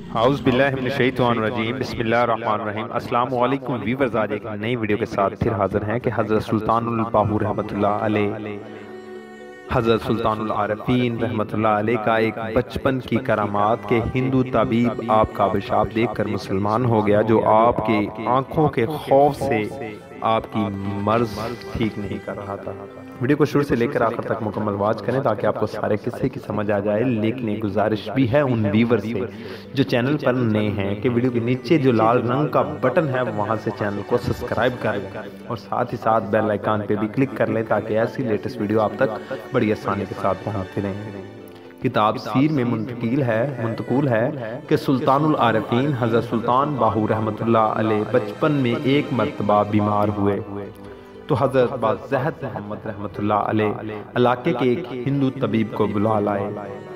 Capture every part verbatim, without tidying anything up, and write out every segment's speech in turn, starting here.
House बिल्लाहिमिनश्शैतानिर्रजीम बिस्मिल्लाहिर्रहमानिर्रहीम। अस्सलाम वालेकुम व्यूअर्स, आज एक नई वीडियो के साथ फिर हाजिर हैं कि हज़रत सुल्तानुल बाहू रहमतुल्लाह अलैह, हज़रत सुल्तानुल आरफीन रहमतुल्लाह अलैह का एक बचपन की करामात के हिंदू तबीब आपका पेशाब देखकर मुसलमान हो गया, जो आपके आंखों के खौफ से आपकी मर्ज ठीक नहीं कर रहा था। वीडियो को शुरू से लेकर आखिर तक मुकम्मल वॉच करें ताकि आपको सारे किस्से की समझ आ जाए। लेकिन एक गुजारिश भी है उन व्यूवर से जो चैनल पर नए हैं कि वीडियो के नीचे जो लाल रंग का बटन है वहां से चैनल को सब्सक्राइब कर लें और साथ ही साथ बेल आइकन पे भी क्लिक कर लें ताकि ऐसी लेटेस्ट वीडियो आप तक बड़ी आसानी के साथ पहुंचती रहें। किताब सीर में मुंतकिल है मुंतकुल है कि सुल्तानुल आरफीन हज़रत सुल्तान बाहू रहमतुल्लाह अलैह बचपन में एक मर्तबा बीमार हुए तो हज़रत बाज़हद मोहम्मद रहमतुल्लाह अलैह इलाके के एक हिंदू तबीब को बुला लाए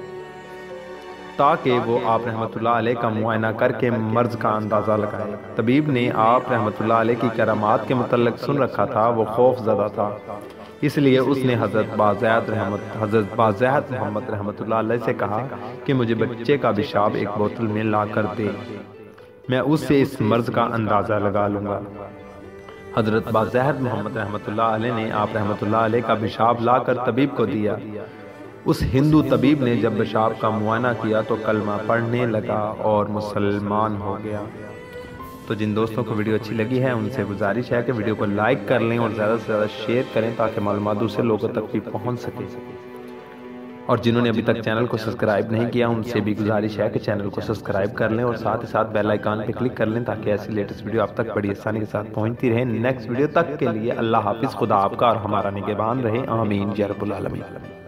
ताकि वो आप रहमतुल्लाह अलैह का मुआयना करके मर्ज का अंदाज़ा लगाए। तबीब ने आप रहमतुल्लाह अलैह की करामात के मुतल्लिक़ सुन रखा था, वो खौफ ज़दा था, इसलिए उसने हज़रत बाज़हद रहमत हज़रत बाज़हद मोहम्मद रहमतुल्लाह अलैह से कहा कि मुझे बच्चे का पेशाब एक बोतल में ला कर दे, मैं उससे इस मर्ज का अंदाज़ा लगा लूँगा। हज़रत बाज़हद मोहम्मद रहमतुल्लाह अलैह ने आप रहमतुल्लाह अलैह का पेशाब ला कर तबीब को दिया। उस हिंदू तबीब ने जब पेशाब का मुआयना किया तो कलमा पढ़ने लगा और मुसलमान हो गया। तो जिन दोस्तों को वीडियो अच्छी लगी है उनसे गुजारिश है कि वीडियो को लाइक कर लें और ज़्यादा से ज़्यादा शेयर करें ताकि मालूमात दूसरे लोगों तक भी पहुंच सके। और जिन्होंने अभी तक चैनल को सब्सक्राइब नहीं किया उनसे भी गुजारिश है कि चैनल को सब्सक्राइब कर लें और साथ ही साथ बेल आइकन पे क्लिक कर लें ताकि ऐसी लेटेस्ट वीडियो आप तक बड़ी आसानी के साथ पहुंचती रहे। नेक्स्ट वीडियो तक के लिए अल्लाह हाफिज़, खुदा आपका और हमारा निगहबान रहे, आमीन या रब्बुल आलमीन।